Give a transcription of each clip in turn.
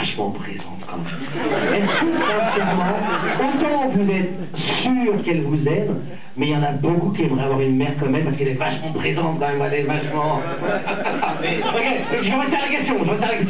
vachement présente quand même. Est-ce que sincèrement, autant vous êtes sûr qu'elle vous aime, mais il y en a beaucoup qui aimeraient avoir une mère comme elle parce qu'elle est vachement présente quand même, elle est vachement... Ok, je vais rester à la question,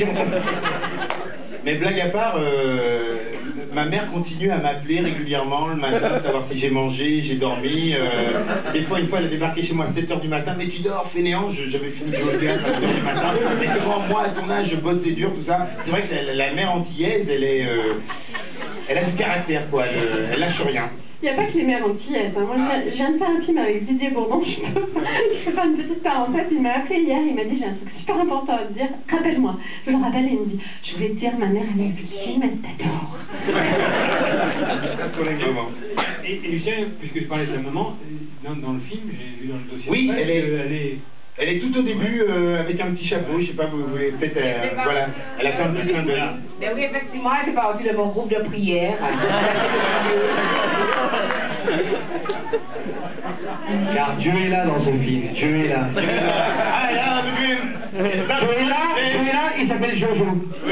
Mais blague à part, ma mère continue à m'appeler régulièrement le matin, savoir si j'ai mangé, j'ai dormi. Des fois, une fois, elle a débarqué chez moi à 7h du matin. Mais tu dors, fainéant, j'avais fini de jouer au théâtre à 7h du matin. Mais devant moi, à ton âge, je bosse, c'est dur, tout ça. C'est vrai que la mère antillaise, elle a du caractère, quoi. Elle lâche rien. Il n'y a pas que les mères antillaises. Hein. Moi, je viens de faire un film avec Didier Bourdon. Je peux faire une petite parenthèse. Il m'a appelé hier. Il m'a dit j'ai un truc super important à te dire. Rappelle-moi. Je le rappelle et il me dit je voulais te dire, ma mère, elle a vu le film, elle t'adore. Et Lucien, puisque je parlais de sa maman, dans le film, j'ai vu dans le dossier. Oui, elle est tout au début avec un petit chapeau, je sais pas, vous voulez peut-être, voilà, elle a fait un petit clin d'œil. Mais oui, effectivement, elle fait partie de mon groupe de prière. Car Dieu est là dans ce film, Dieu est là. Ah, là, Dieu est là, il s'appelle Jojo.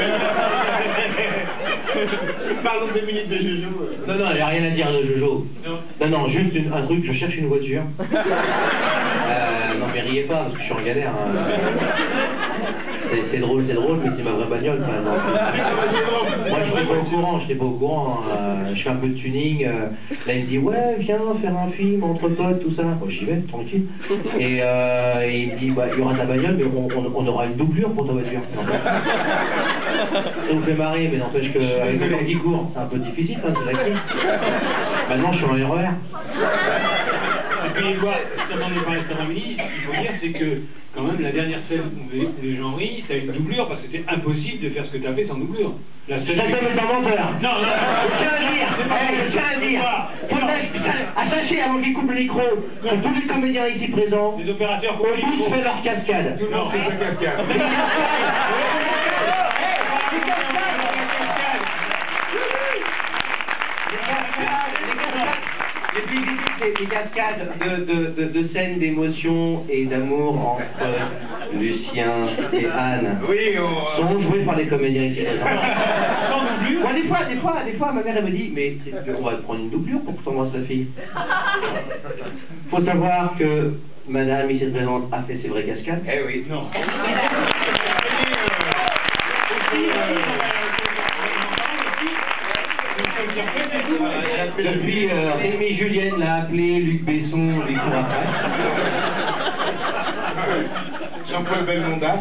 Parlons 2 minutes de Jojo. Non, il n'y a rien à dire de Jojo. Non, juste un truc, je cherche une voiture. Non mais riez pas, parce que je suis en galère. Hein. C'est drôle, mais c'est ma vraie bagnole quand même. Moi j'étais pas au courant, je fais un peu de tuning. Là il me dit ouais viens faire un film entre potes, tout ça. Moi j'y vais, tranquille. Et il me dit bah il y aura ta bagnole, mais on aura une doublure pour ta voiture. Ça vous fait marrer, mais n'empêche qu'avec le temps qui court, c'est un peu difficile, hein, c'est la crise. Maintenant je suis en RER. Et puis, comme on est parlé de Ramilly, ce qu'il faut dire, c'est que, quand même, la dernière scène où les gens rient, t'as une doublure, parce que c'était impossible de faire ce que t'as fait sans doublure. La scène... Ça est un menteur. Non, je tiens à dire, sachez, avant qu'il coupe le micro, que tous les comédiens ici présents, les opérateurs ont tous fait leur cascade. Tout le monde fait sa cascade. Les plus difficiles, c'est les cascades de scènes d'émotion et d'amour entre Lucien et Anne. Oui, sont joués par les comédiens ici. Moi, des fois, ma mère, elle me dit, mais on va te prendre une doublure pour que tu embrasses ta fille. Faut savoir que madame ici présente a fait ses vraies cascades. Eh oui, non. Depuis, Rémi Julienne l'a appelé, Luc Besson lui court après. Jean-Paul Belmonda.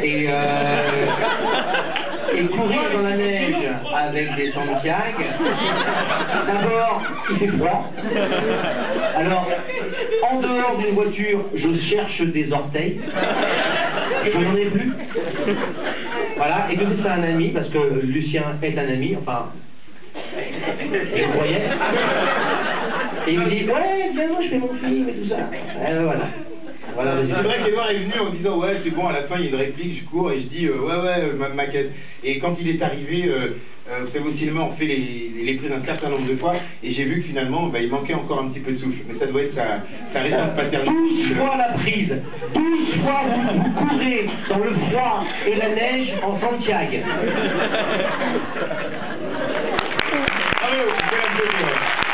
Et courir dans la neige avec des Santiago, d'abord, il fait froid. Alors, en dehors d'une voiture, je cherche des orteils. Je n'en ai plus. Voilà, et que c'est un ami, parce que Lucien est un ami, enfin... Et je croyais. Et il me dit ouais viens moi je fais mon film et tout ça. Voilà. C'est vrai qu'Edouard est venu en disant ouais c'est bon, à la fin il y a une réplique, je cours et je dis ouais ma caisse. Et quand il est arrivé, vous savez au cinéma on fait les prises un certain nombre de fois et j'ai vu que finalement il manquait encore un petit peu de souffle. Mais ça doit être sa réponse paternelle. 12 fois la prise, 12 fois vous courez dans le froid et la neige en Santiago. Bravo, c'est la